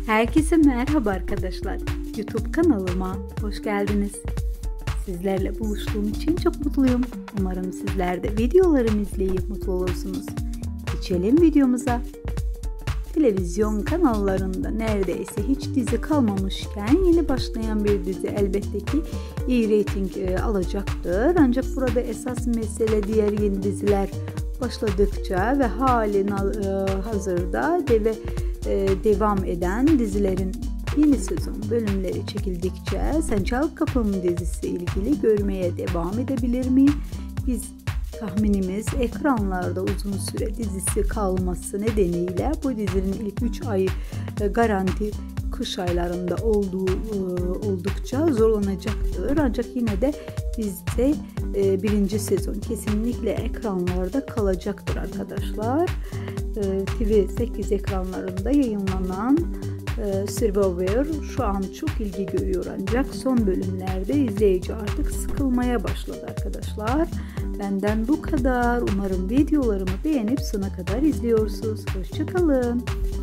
Herkese merhaba arkadaşlar. YouTube kanalıma hoş geldiniz. Sizlerle buluştuğum için çok mutluyum. Umarım sizler de videolarımı izleyip mutlu olursunuz. Geçelim videomuza. Televizyon kanallarında neredeyse hiç dizi kalmamışken yeni başlayan bir dizi elbette ki iyi reyting alacaktır. Ancak burada esas mesele diğer yeni diziler başladıkça ve halen hazırda devam eden dizilerin yeni sezon bölümleri çekildikçe Sen Çal Kapımı dizisi ilgili görmeye devam edebilir mi? Biz tahminimiz ekranlarda uzun süre dizisi kalması nedeniyle bu dizinin ilk 3 ay garanti kış aylarında oldukça zorlanacaktır. Ancak yine de dizide birinci sezon kesinlikle ekranlarda kalacaktır arkadaşlar. TV8 ekranlarında yayınlanan Survivor şu an çok ilgi görüyor ancak son bölümlerde izleyici artık sıkılmaya başladı arkadaşlar. Benden bu kadar. Umarım videolarımı beğenip sona kadar izliyorsunuz. Hoşça kalın.